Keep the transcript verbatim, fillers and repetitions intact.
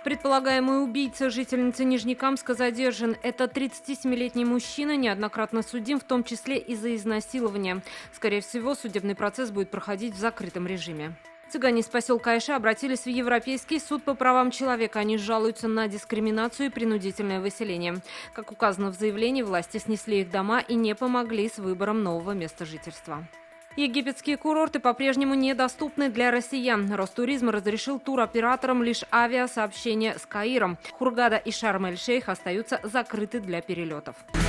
Предполагаемый убийца жительницы Нижнекамска задержан. Это тридцатисемилетний мужчина, неоднократно судим, в том числе из-за изнасилования. Скорее всего, судебный процесс будет проходить в закрытом режиме. Цыгане из поселка Айша обратились в Европейский суд по правам человека. Они жалуются на дискриминацию и принудительное выселение. Как указано в заявлении, власти снесли их дома и не помогли с выбором нового места жительства. Египетские курорты по-прежнему недоступны для россиян. Ростуризм разрешил туроператорам лишь авиасообщение с Каиром. Хургада и Шарм-эль-Шейх остаются закрыты для перелетов.